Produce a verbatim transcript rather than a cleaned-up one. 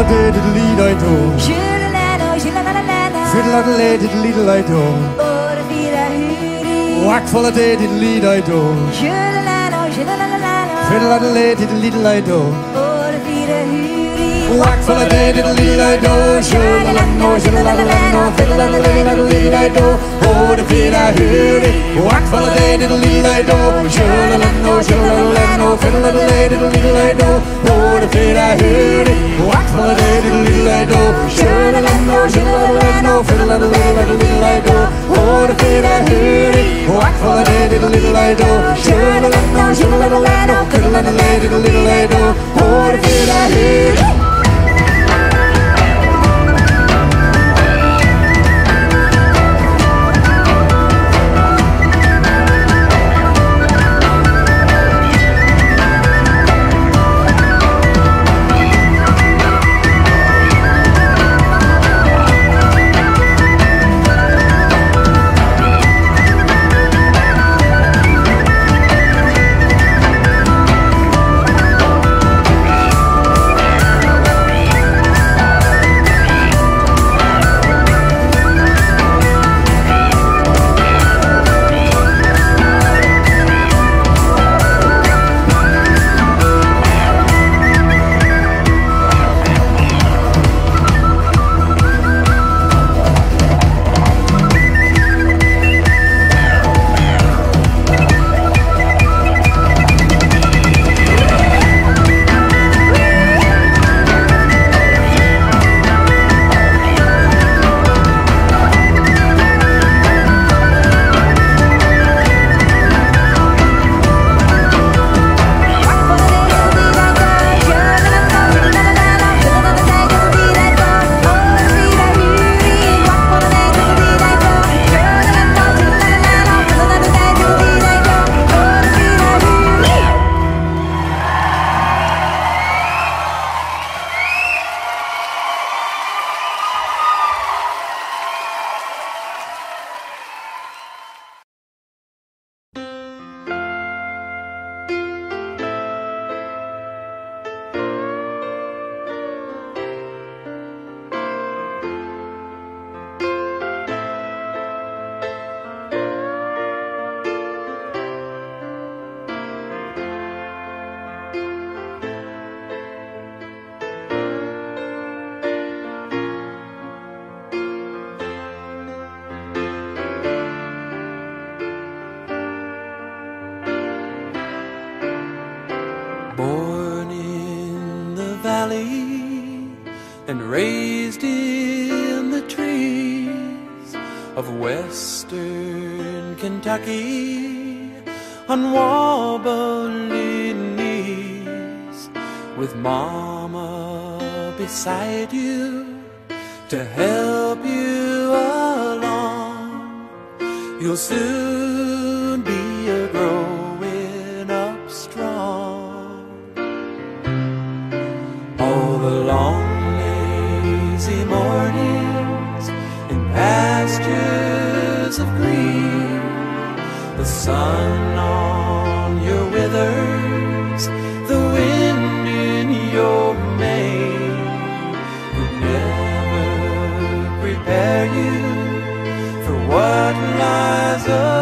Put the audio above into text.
Fiddle-a-diddle-lee-di-do. Fiddle-a-diddle-lee-di-do. Whack full of diddle-lee-di-do. Fiddle-a-diddle-lee-di-do. Whack full of diddle-lee-di-do. Shoo-la-la-no, shoo-la-la-la-no. Fiddle-a-diddle-lee-di-do. Oh, the fiddle-a-hooty. Whack full of diddle-lee-di-do. Shoo-la-la-no, shoo-la-la-la-no. Fiddle-a-diddle-lee-di-do. Oh, the fiddle-a-hooty. Whack full of diddle-lee-di-do. Shoo-la-la-no, shoo-la-la-la-no. Fiddle-a-diddle-lee-di-do. Oh, the fiddle-a-hooty. Whack full of diddle-lee-di-do. Shoo-la-la-no, shoo-la-la-la-no. Fiddle-a-diddle-lee-di-do. Oh, the fiddle-a-hooty. Born in the valley and raised in the trees of western Kentucky on wobbly knees, with mama beside you to help you along, you'll soon be a growing up strong. All the long lazy mornings in pastures of green, the sun on your withers, the wind in your mane, could never prepare you for what lies ahead.